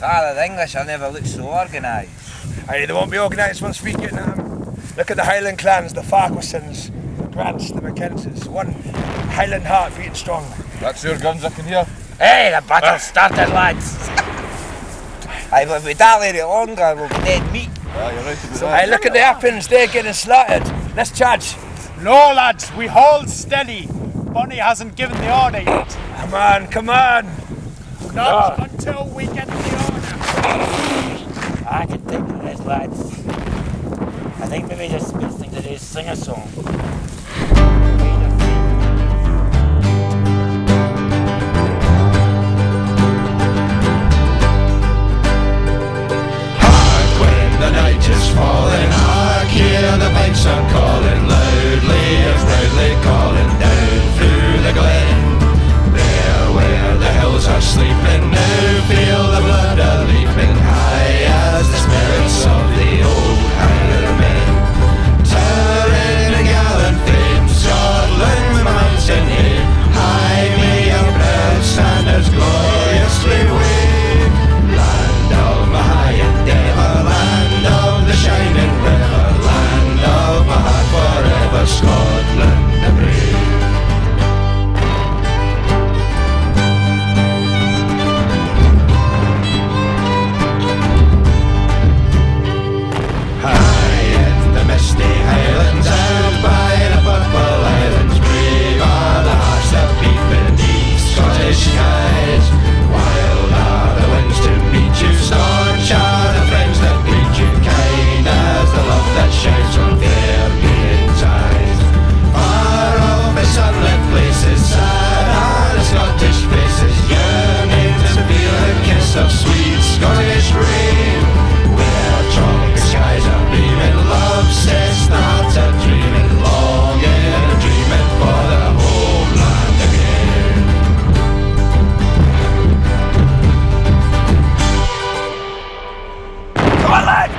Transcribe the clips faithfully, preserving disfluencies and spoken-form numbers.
Father, the English will never look so organised. Aye, they won't be organised once we get them. Look at the Highland clans, the Farquharsons, the Grants, the Mackenzies. One Highland heart beating strong. That's your guns I can hear. Hey, the battle's started, lads. Aye, but if we dally it longer, we'll be dead meat. Aye, you're right to do So, that. aye, look at the Appins, they're getting slaughtered. Let's charge. No, lads, we hold steady. Bonnie hasn't given the order yet. Come on, come on. Not oh. until we get the order. I can take the rest, lads. I think maybe just the best thing to do is sing a song. Hark when the night is falling, hark, hear the pipes are calling, loudly and proudly calling down through the glen. There where the hills are sleeping, now feel the blood a leaping high as the spirits of the old Highlandmen. Towering in gallant fame, Scotland with mountain name, high may your proud standards gloriously wave. Land of my high endeavour, land of the shining river, land of my heart forever, Scotland the brave. Misty Highlands, out by the Purple Islands, brave are the hearts that beat beneath Scottish skies. Wild are the winds to meet you, staunch are the friends that greet you, kind as the love that shines from fair maidens' eyes. Far off the sunlit places, sad are the Scottish faces, yearning to feel a kiss of sweet Scottish rain. Where tropic skies are beaming, love sets the heart a dreaming, longing and dreaming for the homeland again. Come on, lad!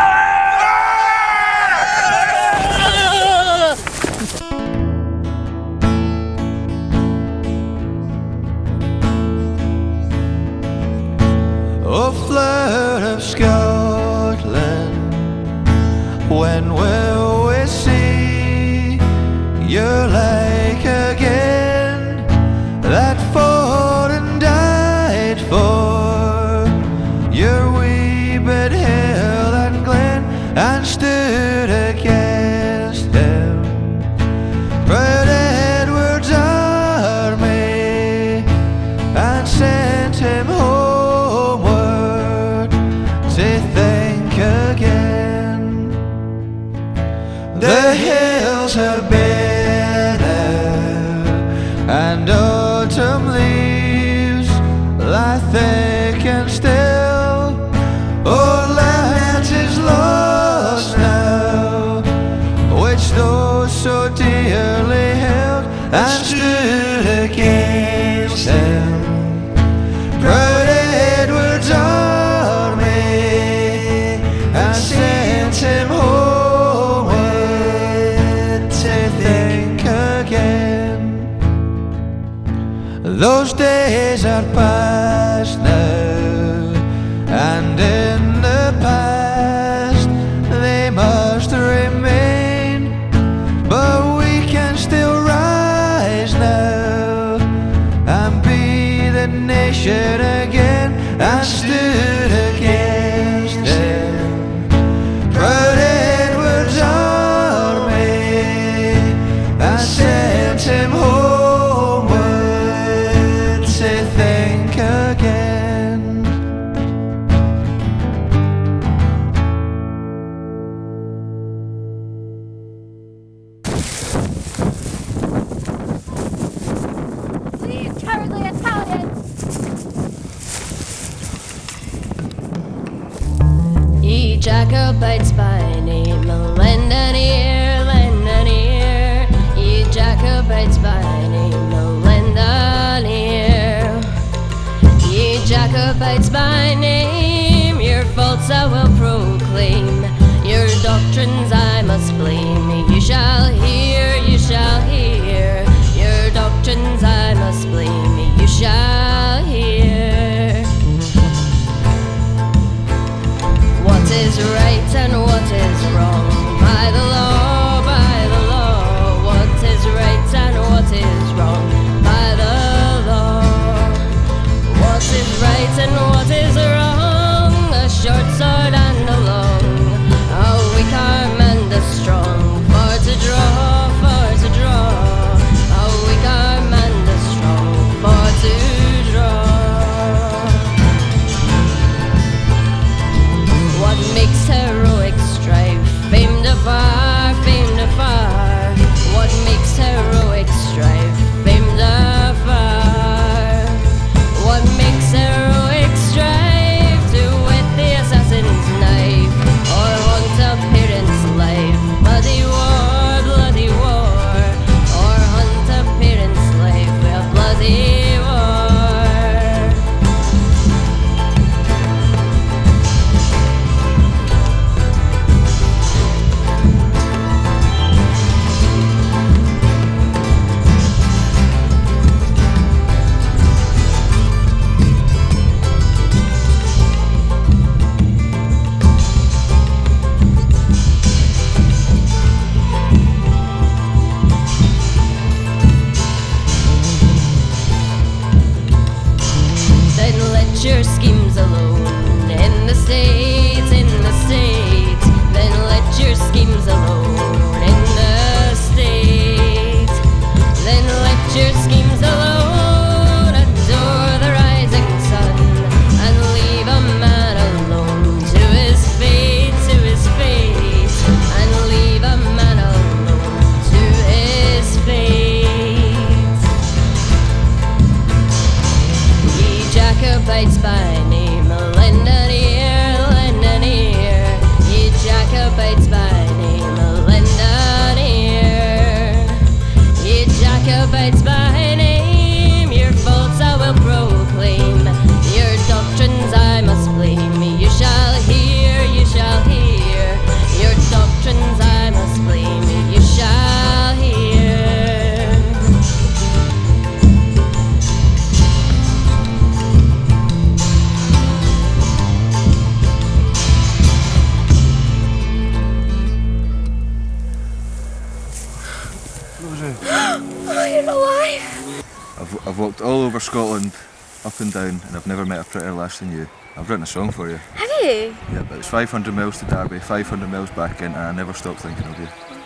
Oh, flood of Scotland, when will we see your lake again, that fought and died for your wee bit hill and glen, and stood against him, Proud Edward's army, and sent him homeward to think again. The hills are bare, and autumn leaves lie thick and still. Oh, land is lost now, which those so dearly held, and stood against him, Proud Edward's army, and sent him homeward to think again. Those days are past now, and in the past they must remain, but we can still rise now and be the nation again, and stood against him, Proud Edward's army, and sent him homeward to think again. These cowardly Italians! Ye Jacobites by name, lend an ear, lend an ear. Ye Jacobites by name, lend an ear. Ye Jacobites by name, your faults I will proclaim, your doctrines I must blame. You shall hear, you shall hear, your doctrines I must blame. You shall hear. Oh, you're alive! I've, I've walked all over Scotland, up and down, and I've never met a prettier lass than you. I've written a song for you. Have you? Yeah, but it's five hundred miles to Derby, five hundred miles back in, and I never stopped thinking of you.